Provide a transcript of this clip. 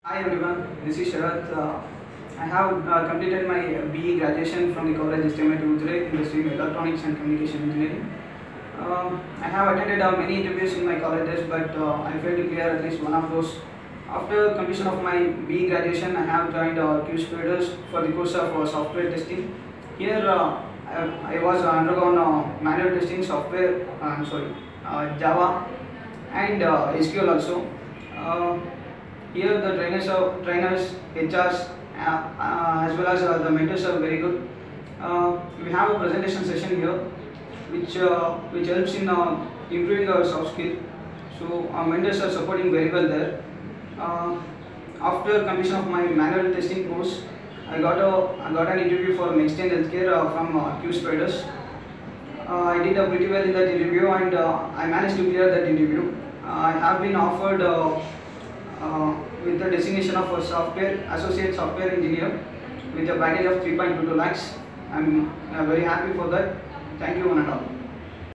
Hi everyone, this is Sharath. I have completed my BE graduation from the college STM Udurai in the stream Electronics and Communication Engineering. I have attended many interviews in my colleges, but I failed to clear at least one of those. After completion of my BE graduation, I have joined Q Squares for the course of software testing. Here, I was undergone manual testing software, Java and SQL also. Uh, Here the trainers, HRs, as well as the mentors are very good. We have a presentation session here, which helps in improving our soft skill. So our mentors are supporting very well there. Uh, After completion of my manual testing course, I got an interview for Nextgen Healthcare from Q Spiders. I did pretty well in that interview, and I managed to clear that interview. I have been offered with the designation of a associate software engineer with a package of 3.22 lakhs. I'm very happy for that. Thank you, one and all.